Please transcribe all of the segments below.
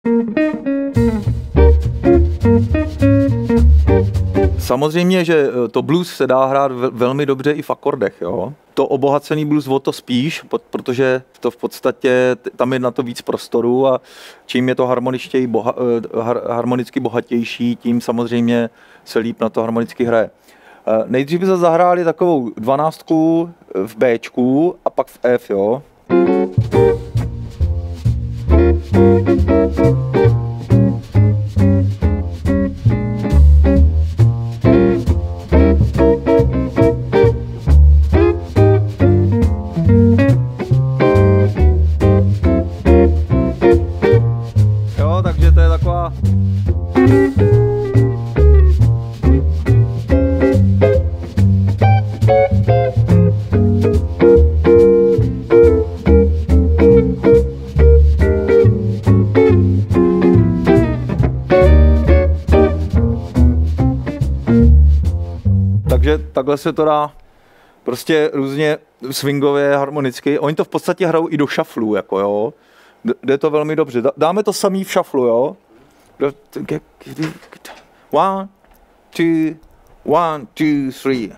Samozřejmě, že to blues se dá hrát velmi dobře i v akordech. Jo? To obohacený blues o to spíš, protože to v podstatě tam je na to víc prostoru a čím je to harmonicky bohatější, tím samozřejmě se líp na to harmonicky hraje. Nejdřív se zahráli takovou 12 v Bčku a pak v F. Jo? Takže to je taková... Takže takhle se to dá prostě různě swingově, harmonicky. Oni to v podstatě hrajou i do šaflů, jako jo. Jde to velmi dobře. Dáme to samý v šaflu, jo? 1, 2, 1, 2, 3.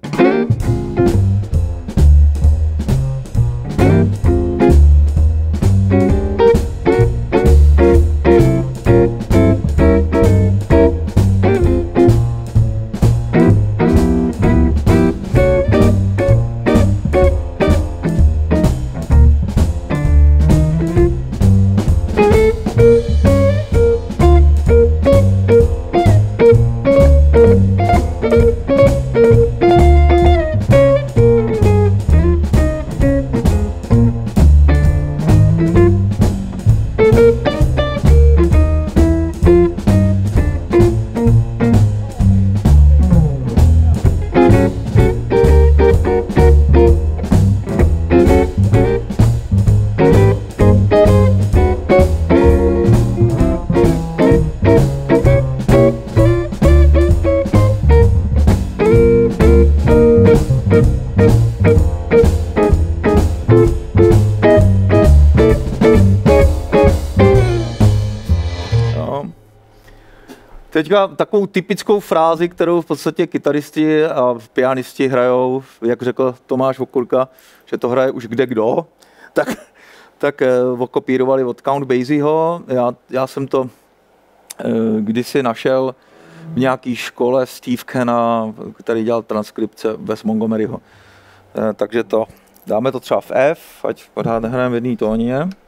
Teďka takovou typickou frázi, kterou v podstatě kytaristi a pianisti hrajou, jak řekl Tomáš Vokurka, že to hraje už kde kdo, tak okopírovali od Count Basieho. Já jsem to kdysi našel v nějaké škole Steve Kenna, který dělal transkripce Wes Montgomeryho. Takže dáme to třeba v F, ať pořád nehrajeme v jedné tóně.